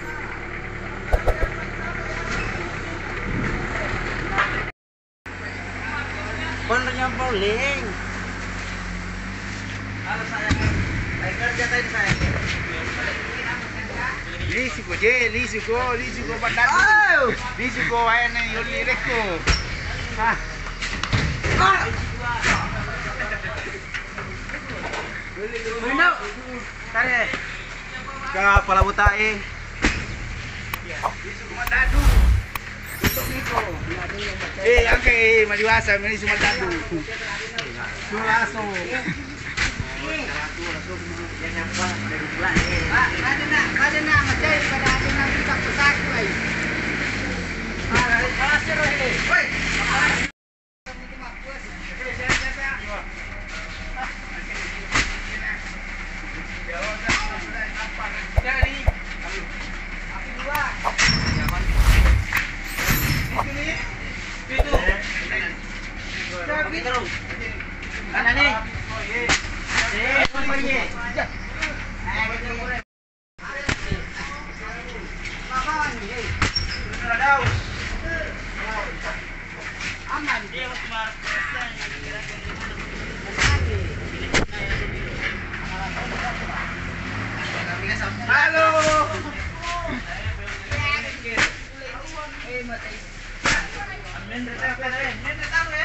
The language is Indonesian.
Benernya bowling. Halo sayang, saya kerja tadi saya. Lisuko bandar. Lisuko ayah nih yuli rekko. Hah. Mana? Tare. Ka pala butae. Lisuko mandadu. Angke maliwasa meni sumadadu. Sulaso. Ada na macay pada ada na kita pesak ai. Woi. Kanan nih. Halo. Amin,